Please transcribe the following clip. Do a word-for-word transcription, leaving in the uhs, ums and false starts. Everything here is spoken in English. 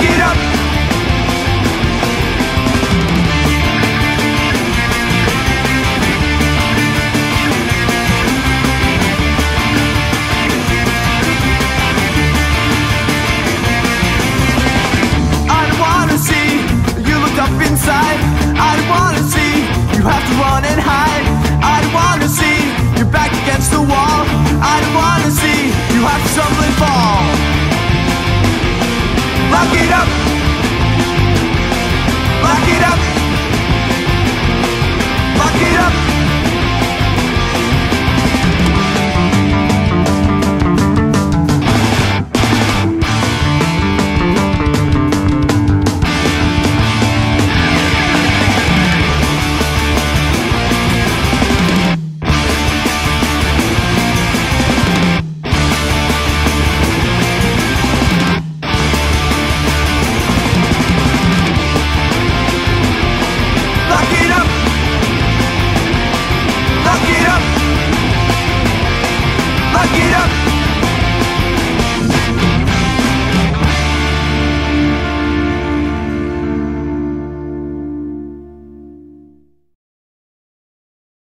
it up. Inside, I don't wanna see you have to run and hide. I don't wanna see your back against the wall. I don't wanna see you have to stumble and fall. Rock it up.